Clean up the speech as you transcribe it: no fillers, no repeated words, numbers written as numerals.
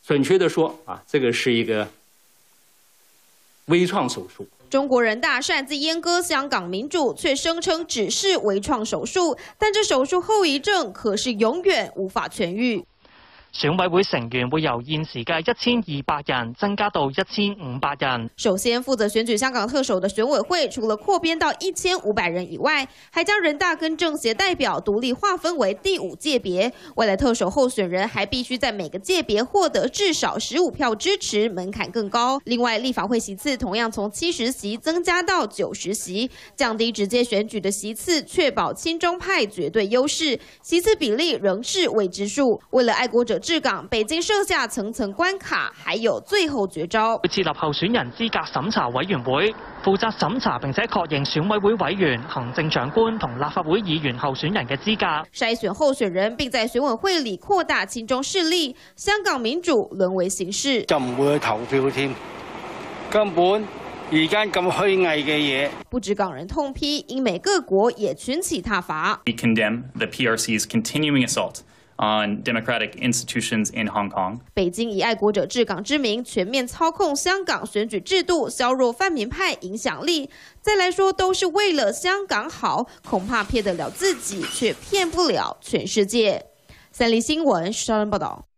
准确的说啊，这个是一个微创手术。 中国人大擅自阉割香港民主，却声称只是微创手术，但这手术后遗症可是永远无法痊愈。 選委會成員會由現時嘅1200人增加到1500人。 首先，負責選舉香港特首的選委會，除了擴編到1500人以外，還將人大跟政協代表獨立劃分為第5界別。未來特首候選人還必須在每個界別獲得至少15票支持，門檻更高。另外，立法會席次同樣從70席增加到90席，降低直接選舉的席次，確保親中派絕對優勢。席次比例仍是未知數。為了愛國者 治港，北京設下層層關卡，還有最後絕招。 會設立候選人資格審查委員會，負責審查並且確認選委會委員、行政長官同立法會議員候選人嘅資格， 篩選候選人，並在選委會裏擴大親中勢力，香港民主淪為形式。 就唔會去投票添，根本而家咁虛偽嘅嘢。 不止港人痛批，英美各國也群起撻伐。 We condemn the PRC's continuing assault on democratic institutions in Hong Kong. 北京以愛國者治港之名，全面操控香港選舉制度，削弱泛民派影響力。再來說，都是為了香港好，恐怕騙得了自己，卻騙不了全世界。三立新聞，邵人報道。